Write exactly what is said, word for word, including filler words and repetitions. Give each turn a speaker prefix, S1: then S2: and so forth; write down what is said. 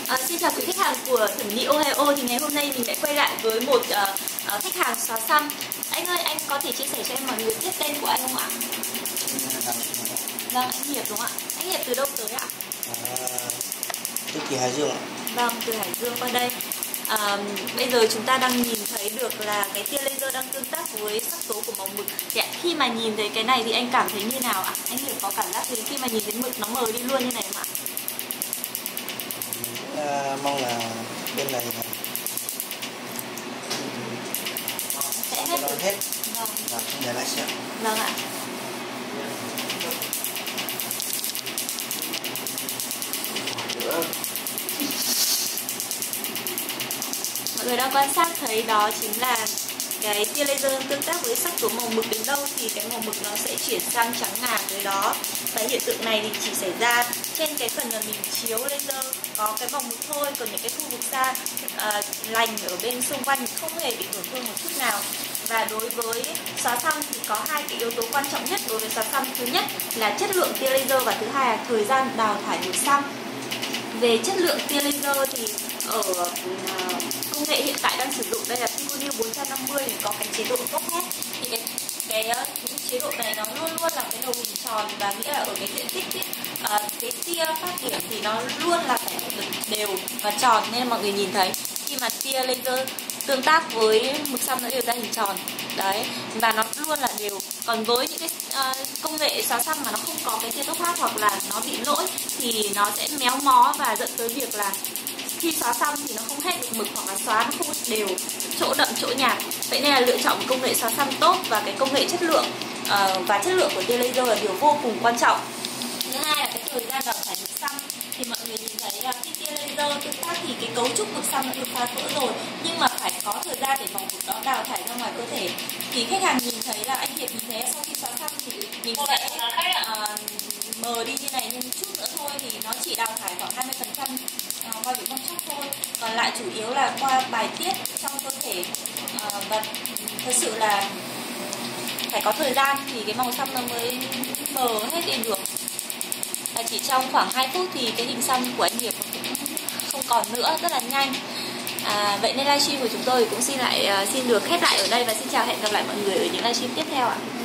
S1: À, xin chào quý khách hàng của thẩm mỹ Ohio. Thì ngày hôm nay mình lại quay lại với một uh, uh, khách hàng xóa xăm. Anh ơi, anh có thể chia sẻ cho em mọi người biết tên của anh không ạ? Vâng, anh Hiệp đúng không ạ? Anh Hiệp từ đâu tới ạ?
S2: À, từ kỳ Hải Dương ạ.
S1: Vâng, từ Hải Dương qua đây. À, bây giờ chúng ta đang nhìn thấy được là cái tia laser đang tương tác với sắc tố của màu mực. Thì khi mà nhìn thấy cái này thì anh cảm thấy như nào ạ? Anh Hiệp có cảm giác gì khi mà nhìn thấy mực nó mờ đi luôn như này không ạ?
S2: À, mong là bên này
S1: sẽ hết
S2: được hết.
S1: Vâng.
S2: Và không để lại sẹo.
S1: Vâng ạ. Mọi người đang quan sát thấy đó chính là cái tia laser tương tác với sắc tố màu mực đến đâu thì cái màu mực nó sẽ chuyển sang trắng ngà tới đó. Và hiện tượng này thì chỉ xảy ra trên cái phần mà mình chiếu laser có cái màu mực thôi, còn những cái khu vực xa uh, lành ở bên xung quanh không hề bị tổn thương một chút nào. Và đối với xóa xăm thì có hai cái yếu tố quan trọng nhất đối với xóa xăm. Thứ nhất là chất lượng tia laser và thứ hai là thời gian đào thải mực xăm. Về chất lượng tia laser thì ở uh, công nghệ hiện tại đang sử dụng đây là Piconil bốn trăm năm mươi thì có cái chế độ tốt hết. Thì cái cái, cái chế độ này nó luôn luôn là cái đầu hình tròn, và nghĩa là ở cái diện tích ý, uh, cái tia phát điểm thì nó luôn là phải được đều và tròn, nên mọi người nhìn thấy khi mà tia laser tương tác với mực xăm nó đều ra hình tròn đấy, và nó luôn là đều. Còn với những cái uh, công nghệ xóa xăm mà nó không có cái tia tốt phát hoặc là nó bị lỗi thì nó sẽ méo mó và dẫn tới việc là khi xóa xăm thì nó không hết được mực, hoặc là xóa nó không đều, chỗ đậm chỗ nhạt. Vậy nên là lựa chọn một công nghệ xóa xăm tốt và cái công nghệ chất lượng uh, và chất lượng của tia laser là điều vô cùng quan trọng. Thứ hai là cái thời gian đào thải mực xăm. Thì mọi người nhìn thấy là khi tia laser tương tác thì cái cấu trúc mực xăm đã được phá vỡ rồi, nhưng mà phải có thời gian để màu mực đó đào thải ra ngoài cơ thể. Thì khách hàng nhìn thấy là anh Hiệp nhìn thấy sau khi xóa xăm thì mình sẽ uh, mờ đi như này, nhưng chút nữa thôi thì nó chỉ đào thải khoảng hai mươi phần trăm uh, qua bị bong chóc thôi, còn lại chủ yếu là qua bài tiết trong cơ thể. Uh, và thật sự là phải có thời gian thì cái màu xăm nó mới mờ hết đi được. Và chỉ trong khoảng hai phút thì cái hình xăm của anh Hiệp cũng không còn nữa, rất là nhanh. À, vậy nên livestream của chúng tôi cũng xin lại uh, xin được khép lại ở đây, và xin chào, hẹn gặp lại mọi người ở những livestream tiếp theo ạ.